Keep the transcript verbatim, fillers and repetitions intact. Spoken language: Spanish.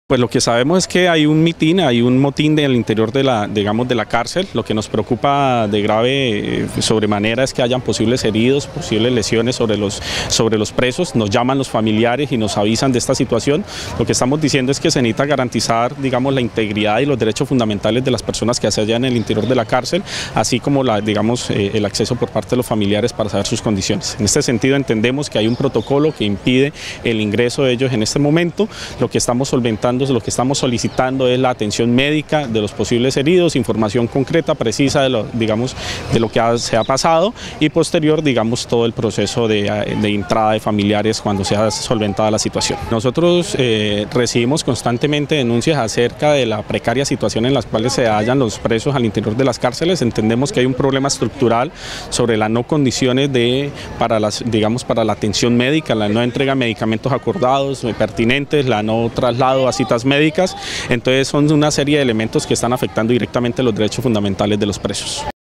Pues lo que sabemos es que hay un mitin, hay un motín del interior de la, digamos, de la cárcel. Lo que nos preocupa de grave eh, sobremanera es que hayan posibles heridos, posibles lesiones sobre los, sobre los presos. Nos llaman los familiares y nos avisan de esta situación. Lo que estamos diciendo es que se necesita garantizar, digamos, la integridad y los derechos fundamentales de las personas que se hallan en el interior de la cárcel, así como la, digamos, eh, el acceso por parte de los familiares para saber sus condiciones. En este sentido entendemos que hay un protocolo que impide el ingreso de ellos en este momento. Lo que estamos solventando, lo que estamos solicitando es la atención médica de los posibles heridos, información concreta, precisa de lo, digamos, de lo que ha, se ha pasado y posterior, digamos, todo el proceso de, de entrada de familiares cuando sea solventada la situación. Nosotros eh, recibimos constantemente denuncias acerca de la precaria situación en la cual se hallan los presos al interior de las cárceles. Entendemos que hay un problema estructural sobre las no condiciones de, para, las, digamos, para la atención médica, la no entrega de medicamentos acordados, pertinentes, la no traslado a citas médicas. Entonces son una serie de elementos que están afectando directamente los derechos fundamentales de los presos.